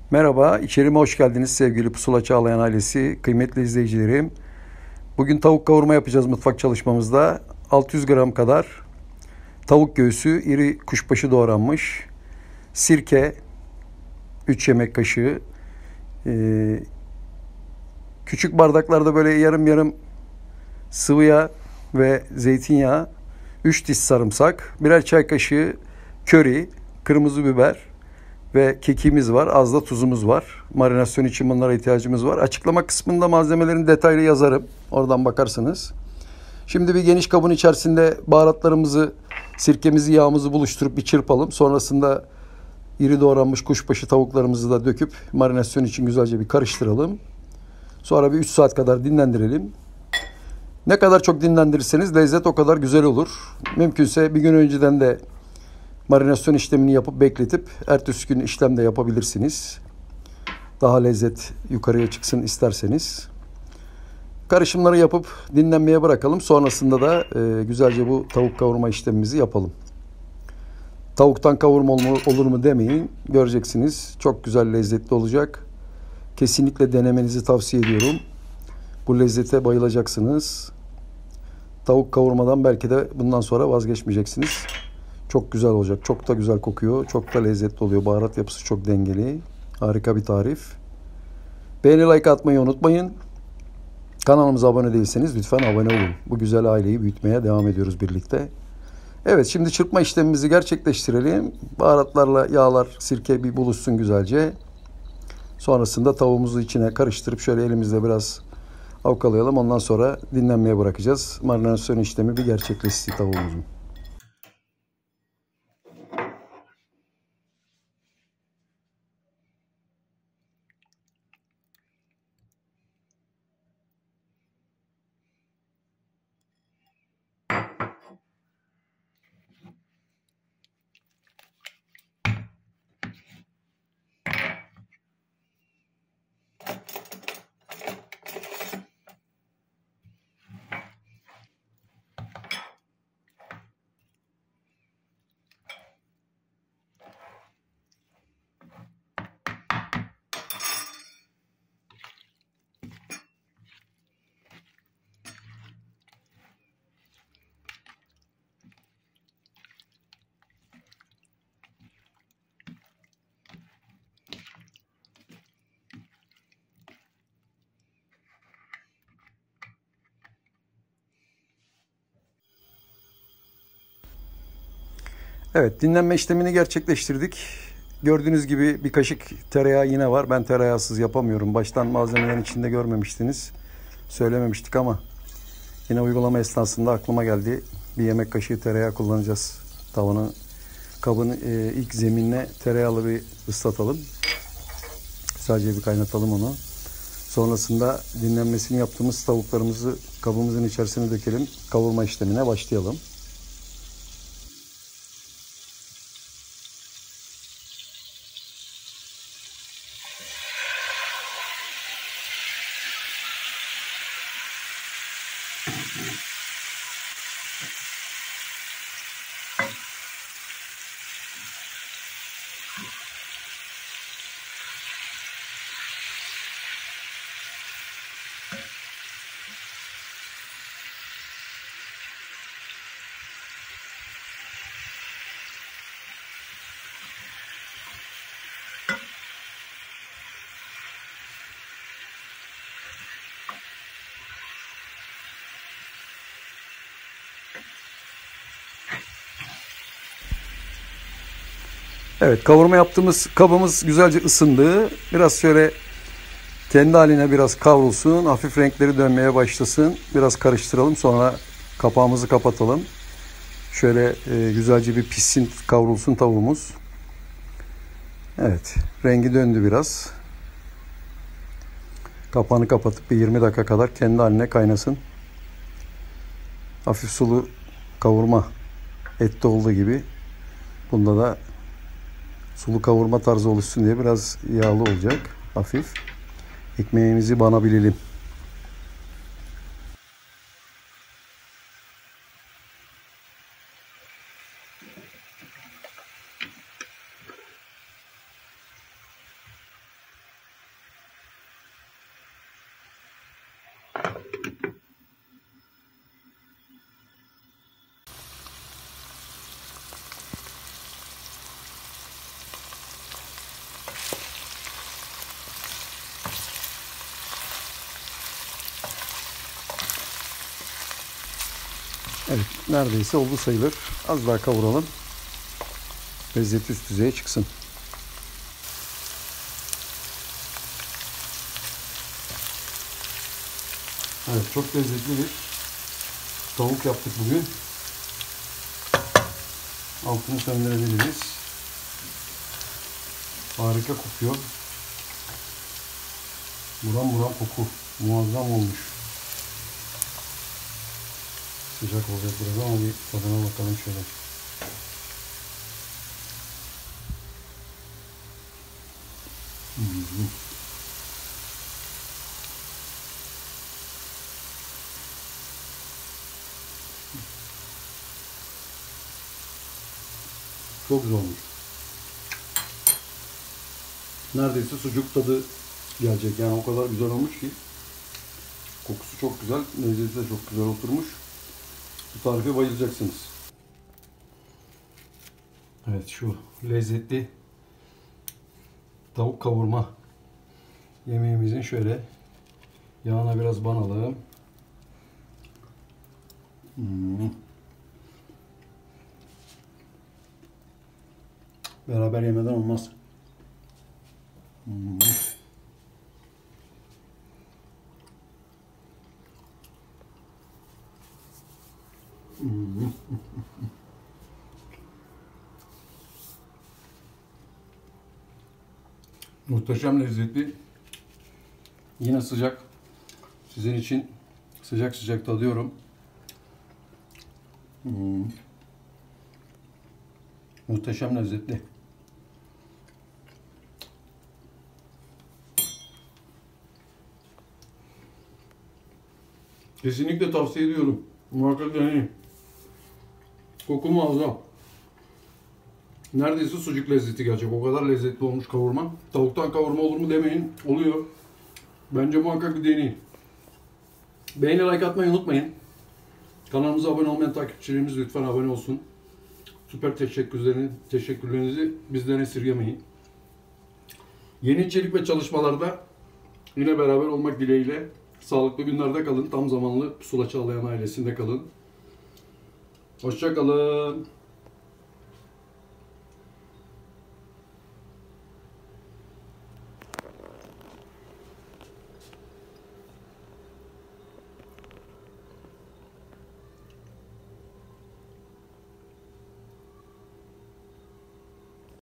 Merhaba, içerime hoş geldiniz sevgili Pusula Çağlayan ailesi, kıymetli izleyicilerim. Bugün tavuk kavurma yapacağız mutfak çalışmamızda. 600 gram kadar tavuk göğsü, iri kuşbaşı doğranmış, sirke, 3 yemek kaşığı, küçük bardaklarda böyle yarım yarım sıvı yağ ve zeytinyağı, 3 diş sarımsak, birer çay kaşığı köri, kırmızı biber, ve kekimiz var. Az da tuzumuz var. Marinasyon için bunlara ihtiyacımız var. Açıklama kısmında malzemelerin detaylı yazarım. Oradan bakarsınız. Şimdi bir geniş kabın içerisinde baharatlarımızı, sirkemizi, yağımızı buluşturup bir çırpalım. Sonrasında iri doğranmış kuşbaşı tavuklarımızı da döküp marinasyon için güzelce bir karıştıralım. Sonra bir 3 saat kadar dinlendirelim. Ne kadar çok dinlendirirseniz lezzet o kadar güzel olur. Mümkünse bir gün önceden de marinasyon işlemini yapıp bekletip ertesi gün işlem de yapabilirsiniz. Daha lezzet yukarıya çıksın isterseniz. Karışımları yapıp dinlenmeye bırakalım. Sonrasında da güzelce bu tavuk kavurma işlemimizi yapalım. Tavuktan kavurma olur mu demeyin. Göreceksiniz. Çok güzel lezzetli olacak. Kesinlikle denemenizi tavsiye ediyorum. Bu lezzete bayılacaksınız. Tavuk kavurmadan belki de bundan sonra vazgeçmeyeceksiniz. Çok güzel olacak. Çok da güzel kokuyor. Çok da lezzetli oluyor. Baharat yapısı çok dengeli. Harika bir tarif. Beğeni, like atmayı unutmayın. Kanalımıza abone değilseniz lütfen abone olun. Bu güzel aileyi büyütmeye devam ediyoruz birlikte. Evet, şimdi çırpma işlemimizi gerçekleştirelim. Baharatlarla yağlar, sirke bir buluşsun güzelce. Sonrasında tavuğumuzu içine karıştırıp şöyle elimizle biraz avkalayalım. Ondan sonra dinlenmeye bırakacağız. Marinasyon işlemi bir gerçekleşsin tavuğumuzun. Evet, dinlenme işlemini gerçekleştirdik. Gördüğünüz gibi bir kaşık tereyağı yine var. Ben tereyağsız yapamıyorum. Baştan malzemelerin içinde görmemiştiniz. Söylememiştik ama yine uygulama esnasında aklıma geldi. Bir yemek kaşığı tereyağı kullanacağız. Tavanın, kabın ilk zeminine tereyağlı bir ıslatalım. Sadece bir kaynatalım onu. Sonrasında dinlenmesini yaptığımız tavuklarımızı kabımızın içerisine dökelim. Kavurma işlemine başlayalım. Evet, kavurma yaptığımız kabımız güzelce ısındı. Biraz şöyle kendi haline biraz kavrulsun. Hafif renkleri dönmeye başlasın. Biraz karıştıralım. Sonra kapağımızı kapatalım. Şöyle güzelce bir pişsin, kavrulsun tavuğumuz. Evet, rengi döndü biraz. Kapağını kapatıp bir 20 dakika kadar kendi haline kaynasın. Hafif sulu kavurma ette olduğu gibi bunda da sulu kavurma tarzı oluşsun diye biraz yağlı olacak. Hafif. Ekmeğimizi banabilelim. Evet, neredeyse oldu sayılır. Az daha kavuralım. Lezzeti üst düzeye çıksın. Evet, çok lezzetli bir tavuk yaptık bugün. Altını söndürebiliriz. Harika kokuyor. Buram buram koku. Muazzam olmuş. Sıcak olacak biraz ama bir tadına bakalım şöyle. Çok güzel olmuş. Neredeyse sucuk tadı gelecek. Yani o kadar güzel olmuş ki. Kokusu çok güzel. Lezzeti de çok güzel oturmuş. Bu tarife bayılacaksınız. Evet, şu lezzetli tavuk kavurma yemeğimizin şöyle yağına biraz banalım. Beraber yemeden olmaz. Muhteşem lezzetli. Yine sıcak. Sizin için sıcak sıcak tadıyorum. Muhteşem lezzetli. Kesinlikle tavsiye ediyorum. Muhakkak deneyin. Koku muazzam. Neredeyse sucuk lezzeti gelecek. O kadar lezzetli olmuş kavurma. Tavuktan kavurma olur mu demeyin. Oluyor. Bence muhakkak bir deneyin. Beğeni, like atmayı unutmayın. Kanalımıza abone olmayan takipçilerimiz lütfen abone olsun. Süper teşekkürlerinizi bizden esirgemeyin. Yeni içerik ve çalışmalarda yine beraber olmak dileğiyle sağlıklı günlerde kalın. Tam zamanlı Pusula Çağlayan ailesinde kalın. Hoşça kalın.